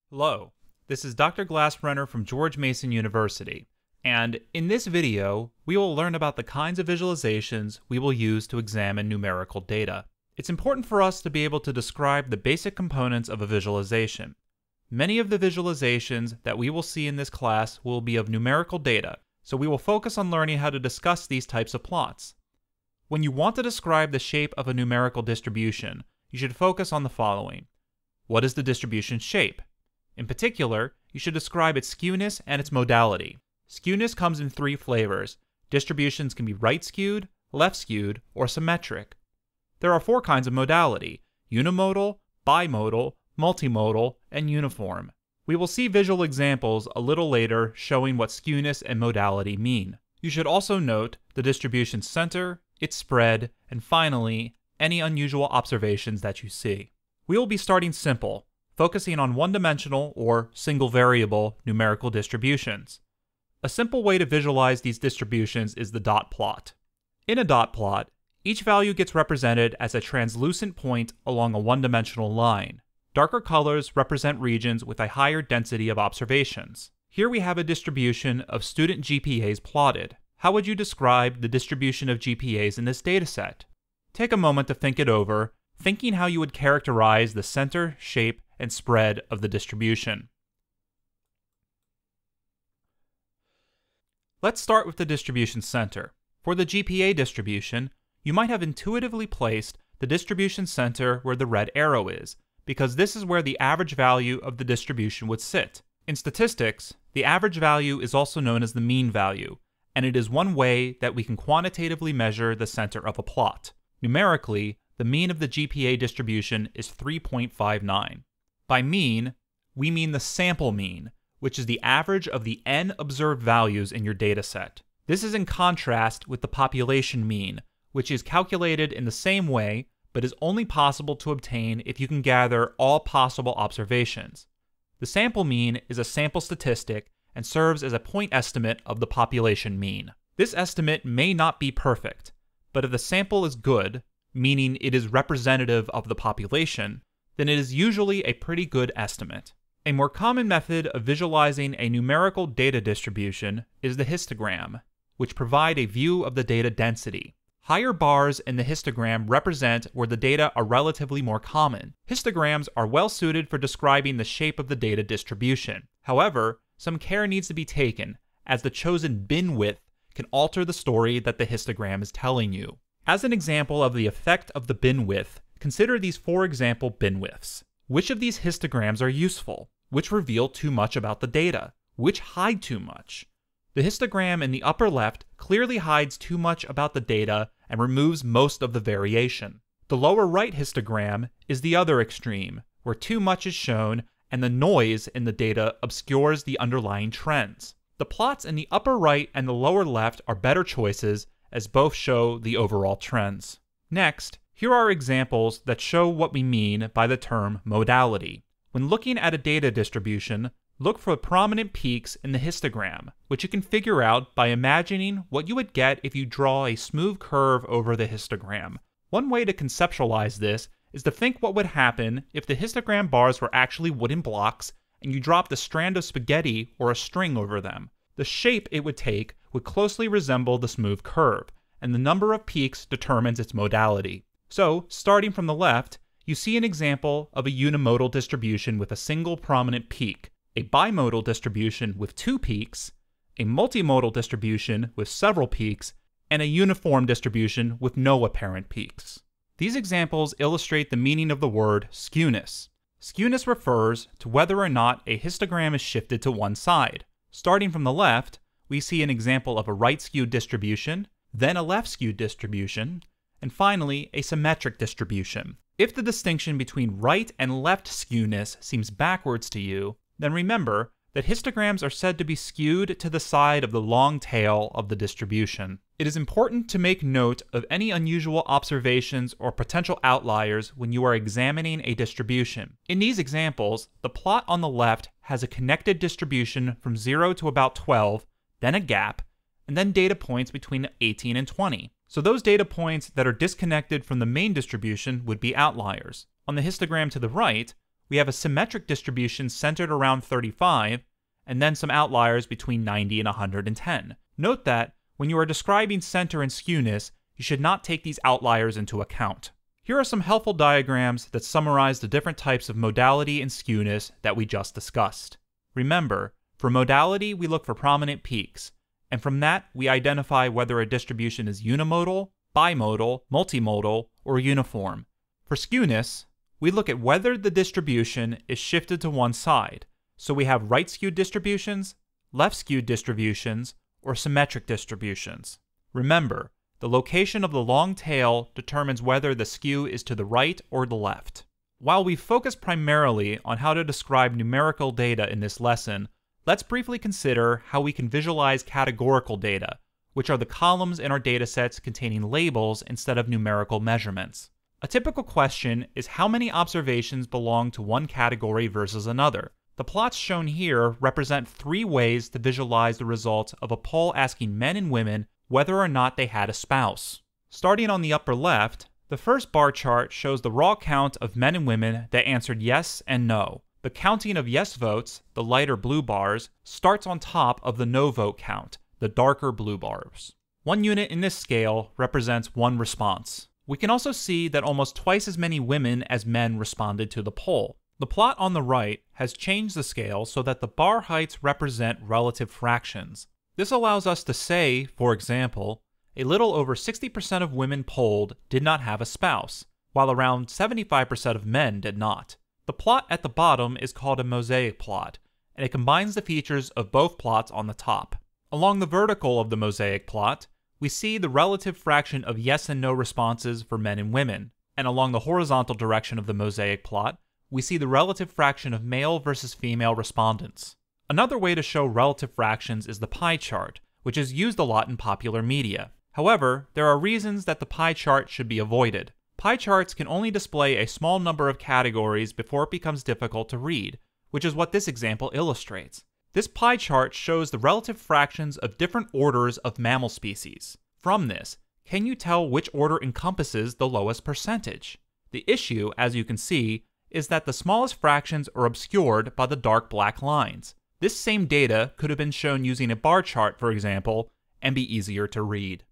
Hello, this is Dr. Glasbrenner from George Mason University, and in this video, we will learn about the kinds of visualizations we will use to examine numerical data. It's important for us to be able to describe the basic components of a visualization. Many of the visualizations that we will see in this class will be of numerical data, so we will focus on learning how to discuss these types of plots. When you want to describe the shape of a numerical distribution, you should focus on the following. What is the distribution's shape? In particular, you should describe its skewness and its modality. Skewness comes in three flavors. Distributions can be right-skewed, left-skewed, or symmetric. There are four kinds of modality: unimodal, bimodal, multimodal, and uniform. We will see visual examples a little later showing what skewness and modality mean. You should also note the distribution's center, its spread, and finally, any unusual observations that you see. We will be starting simple, focusing on one-dimensional or single-variable numerical distributions. A simple way to visualize these distributions is the dot plot. In a dot plot, each value gets represented as a translucent point along a one-dimensional line. Darker colors represent regions with a higher density of observations. Here we have a distribution of student GPAs plotted. How would you describe the distribution of GPAs in this dataset? Take a moment to think it over, thinking how you would characterize the center, shape, and spread of the distribution. Let's start with the distribution center. For the GPA distribution, you might have intuitively placed the distribution center where the red arrow is, because this is where the average value of the distribution would sit. In statistics, the average value is also known as the mean value, and it is one way that we can quantitatively measure the center of a plot. Numerically, the mean of the GPA distribution is 3.59. By mean, we mean the sample mean, which is the average of the n observed values in your dataset. This is in contrast with the population mean, which is calculated in the same way, but is only possible to obtain if you can gather all possible observations. The sample mean is a sample statistic and serves as a point estimate of the population mean. This estimate may not be perfect, but if the sample is good, meaning it is representative of the population, then it is usually a pretty good estimate. A more common method of visualizing a numerical data distribution is the histogram, which provide a view of the data density. Higher bars in the histogram represent where the data are relatively more common. Histograms are well suited for describing the shape of the data distribution. However, some care needs to be taken, as the chosen bin width can alter the story that the histogram is telling you. As an example of the effect of the bin width, consider these four example bin widths. Which of these histograms are useful? Which reveal too much about the data? Which hide too much? The histogram in the upper left clearly hides too much about the data and removes most of the variation. The lower right histogram is the other extreme, where too much is shown and the noise in the data obscures the underlying trends. The plots in the upper right and the lower left are better choices, as both show the overall trends. Next, here are examples that show what we mean by the term modality. When looking at a data distribution, look for prominent peaks in the histogram, which you can figure out by imagining what you would get if you draw a smooth curve over the histogram. One way to conceptualize this is to think what would happen if the histogram bars were actually wooden blocks and you dropped a strand of spaghetti or a string over them. The shape it would take would closely resemble the smooth curve, and the number of peaks determines its modality. So, starting from the left, you see an example of a unimodal distribution with a single prominent peak, a bimodal distribution with two peaks, a multimodal distribution with several peaks, and a uniform distribution with no apparent peaks. These examples illustrate the meaning of the word skewness. Skewness refers to whether or not a histogram is shifted to one side. Starting from the left, we see an example of a right-skewed distribution, then a left-skewed distribution, and finally a symmetric distribution. If the distinction between right and left skewness seems backwards to you, then remember that histograms are said to be skewed to the side of the long tail of the distribution. It is important to make note of any unusual observations or potential outliers when you are examining a distribution. In these examples, the plot on the left has a connected distribution from 0 to about 12, then a gap, and then data points between 18 and 20. So those data points that are disconnected from the main distribution would be outliers. On the histogram to the right, we have a symmetric distribution centered around 35, and then some outliers between 90 and 110. Note that when you are describing center and skewness, you should not take these outliers into account. Here are some helpful diagrams that summarize the different types of modality and skewness that we just discussed. Remember, for modality, we look for prominent peaks, and from that, we identify whether a distribution is unimodal, bimodal, multimodal, or uniform. For skewness, we look at whether the distribution is shifted to one side, so we have right-skewed distributions, left-skewed distributions, or symmetric distributions. Remember, the location of the long tail determines whether the skew is to the right or the left. While we focus primarily on how to describe numerical data in this lesson, let's briefly consider how we can visualize categorical data, which are the columns in our datasets containing labels instead of numerical measurements. A typical question is how many observations belong to one category versus another. The plots shown here represent 3 ways to visualize the results of a poll asking men and women whether or not they had a spouse. Starting on the upper left, the first bar chart shows the raw count of men and women that answered yes and no. The counting of yes votes, the lighter blue bars, starts on top of the no vote count, the darker blue bars. 1 unit in this scale represents 1 response. We can also see that almost twice as many women as men responded to the poll. The plot on the right has changed the scale so that the bar heights represent relative fractions. This allows us to say, for example, a little over 60% of women polled did not have a spouse, while around 75% of men did not. The plot at the bottom is called a mosaic plot, and it combines the features of both plots on the top. Along the vertical of the mosaic plot, we see the relative fraction of yes and no responses for men and women, and along the horizontal direction of the mosaic plot, we see the relative fraction of male versus female respondents. Another way to show relative fractions is the pie chart, which is used a lot in popular media. However, there are reasons that the pie chart should be avoided. Pie charts can only display a small number of categories before it becomes difficult to read, which is what this example illustrates. This pie chart shows the relative fractions of different orders of mammal species. From this, can you tell which order encompasses the lowest percentage? The issue, as you can see, is that the smallest fractions are obscured by the dark black lines. This same data could have been shown using a bar chart, for example, and be easier to read.